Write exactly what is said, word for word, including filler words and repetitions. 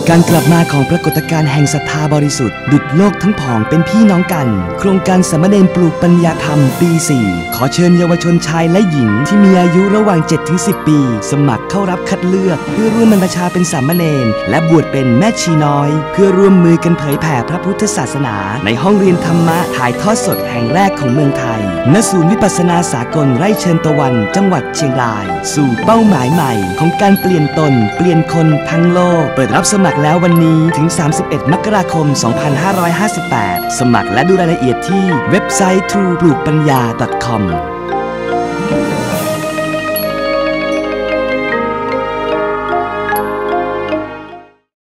การกลับมาของปรากฏการณ์แห่งศรัทธาบริสุทธิ์ดุจโลกทั้งผองเป็นพี่น้องกันโครงการสามเณรปลูกปัญญาธรรมปี สี่ ขอเชิญเยาวชนชายและหญิงที่มีอายุระหว่าง เจ็ดถึงสิบ ปีสมัครเข้ารับคัดเลือกเพื่อร่วมบรรพชาเป็นสามเณรและบวชเป็นแม่ชีน้อยเพื่อร่วมมือกันเผยแผ่พระพุทธศาสนาในห้องเรียนธรรมะถ่ายทอดสดแห่งแรกของเมืองไทยณศูนย์วิปัสสนาสากลไร่เชิญตะวันจังหวัดเชียงรายสู่เป้าหมายใหม่ของการเปลี่ยนตนเปลี่ยนคนทั้งโลกเปิดรับสมัครแล้ววันนี้ถึง สามสิบเอ็ด มกราคม สองพันห้าร้อยห้าสิบแปด สมัครและดูรายละเอียดที่เว็บไซต์ ทรู ปลูกปัญญา ดอท คอม